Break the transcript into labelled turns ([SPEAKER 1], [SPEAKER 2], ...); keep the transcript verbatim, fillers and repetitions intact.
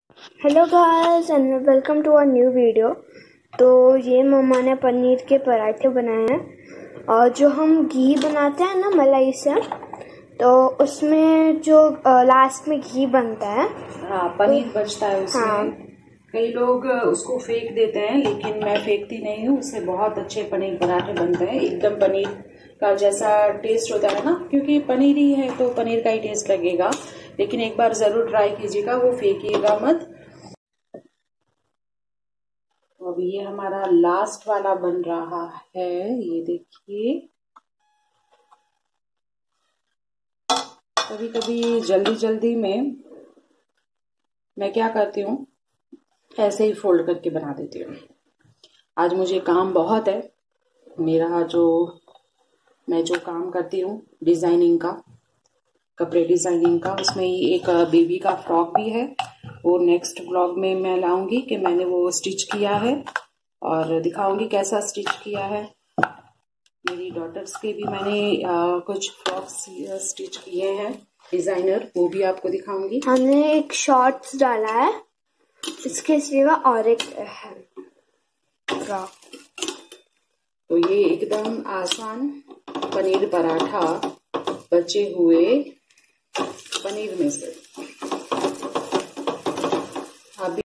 [SPEAKER 1] Hello guys and welcome to a new video. तो ये मम्मा ने पनीर के पराठे बनाए हैं और जो हम घी बनाते हैं ना मलाई से, तो उसमें जो लास्ट में घी बनता है,
[SPEAKER 2] हाँ पनीर बचता है उसमें। हाँ। कई लोग उसको फेंक देते हैं, लेकिन मैं फेंकती नहीं हूँ। उससे बहुत अच्छे पनीर पराठे बनते हैं, एकदम पनीर का जैसा टेस्ट होता है ना, क्योंकि पनीर ही है तो पनीर का ही टेस्ट लगेगा। लेकिन एक बार जरूर ट्राई कीजिएगा, वो फेंकिएगा मत। तो अब ये हमारा लास्ट वाला बन रहा है, ये देखिए। कभी कभी जल्दी जल्दी में मैं क्या करती हूँ, ऐसे ही फोल्ड करके बना देती हूँ। आज मुझे काम बहुत है। मेरा जो मैं जो काम करती हूँ डिजाइनिंग का, कपड़े डिजाइनिंग का, उसमें ही एक बेबी का फ्रॉक भी है। वो नेक्स्ट ब्लॉग में मैं लाऊंगी कि मैंने वो स्टिच किया है और दिखाऊंगी कैसा स्टिच किया है। मेरी डॉटर्स के भी मैंने आ, कुछ फ्रॉक्स स्टिच किए हैं डिजाइनर, वो भी आपको दिखाऊंगी।
[SPEAKER 1] हमने एक शॉर्ट्स डाला है, इसके सिवा और एक है फ्रॉक।
[SPEAKER 2] तो ये एकदम आसान पनीर पराठा बचे हुए पनीर में से।